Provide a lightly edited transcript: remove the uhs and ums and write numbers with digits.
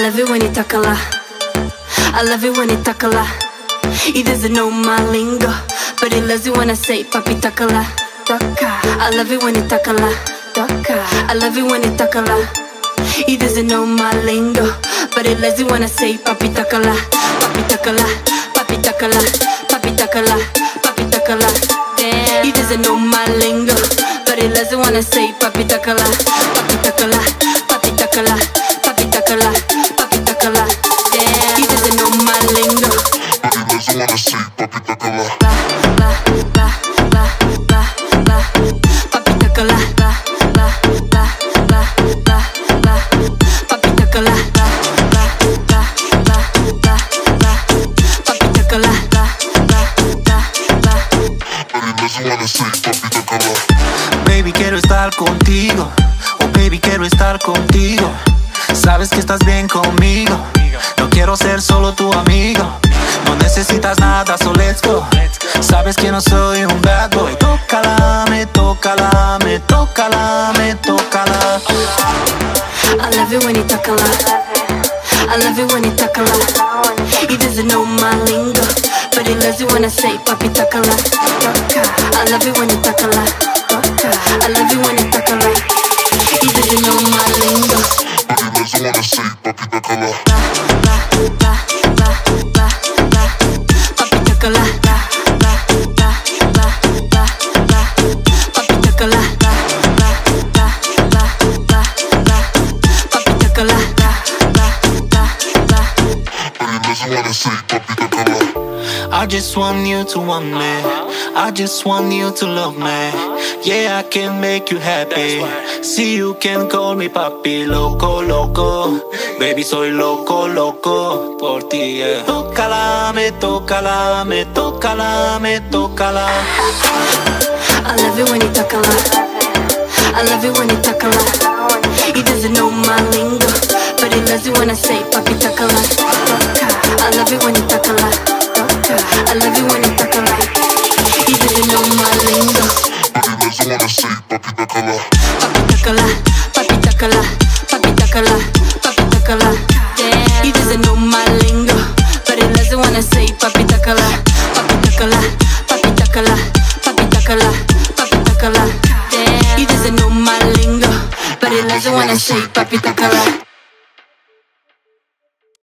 love it when you talk a lot. I love it when you talk a lot. He doesn't know my lingo, but he loves it when I say papi talk a lot. I love it when you talk a lot. I love it when you talk a lot. He doesn't know my lingo, but he loves it when I say papi talk a lot. Papi talk a lot. Papi talk a lot. Papi talk a lot. Papi talk a lot. Damn. He doesn't know my lingo, but he loves it when I say papi talk a lot. Papi talk a lot. Papi talk a lot. Papi talk a lot. Papi talk a lot. Damn. He doesn't know my lingo, but he loves it when I say papi talk a lot. Papi talk a lot. Papi talk a lot. Papi talk a lot. Baby, quiero estar contigo. Oh, baby, quiero estar contigo. Sabes que estás bien conmigo. No quiero ser solo tu amigo. No necesitas nada, so let's go. Sabes que no soy un bad boy. Tócala, me tócala, me tócala, me tócala. I love it when you talk a lot. I love it when you talk a lot. He doesn't know my lingo, but he loves it when I say papi talk a lot. I love it when you talk a lot. I love it when you talk a lot. He doesn't know my lingo, but he loves it when I say papi talk a lot. Papi talk a lot. Papi talk a lot. Papi talk a lot. I just want you to want me. I just want you to love me. Yeah, I can make you happy. See, you can call me papi, loco, loco. Baby, soy loco, loco por ti, yeah. Tócala, me tócala, me tócala, me tócala. I love it when you talk a lot. I love it when you talk a lot. He doesn't know my lingo, but he loves it when I say papi talk a lot. I love it when you talk a lot. I love it when you talk a lot. He doesn't know my lingo, but he loves it when I say papi talk a lot. Papi talk a lot. Papi talk a lot. Papi talk a lot. Papi talk a lot. Damn. He doesn't know my lingo, but he loves it when I say papi talk a lot. Papi talk a lot. Papi talk a lot. Papi talk a lot. Papi talk a lot. Damn. He doesn't know my lingo, but he loves it when I say papi talk a lot.